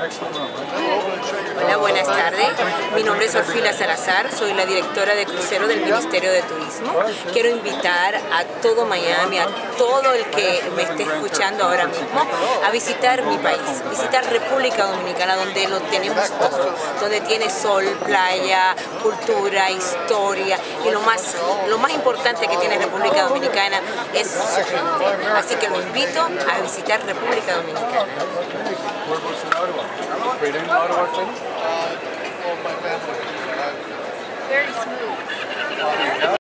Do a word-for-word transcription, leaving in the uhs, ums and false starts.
Hola, buenas tardes. Mi nombre es Orfila Salazar, soy la directora de crucero del Ministerio de Turismo. Quiero invitar a todo Miami, a todo el que me esté escuchando ahora mismo, a visitar mi país, visitar República Dominicana, donde lo tenemos todo, donde tiene sol, playa, cultura, historia, y lo más, lo más importante que tiene República Dominicana es su gente. Así que lo invito a visitar República Dominicana. Very smooth.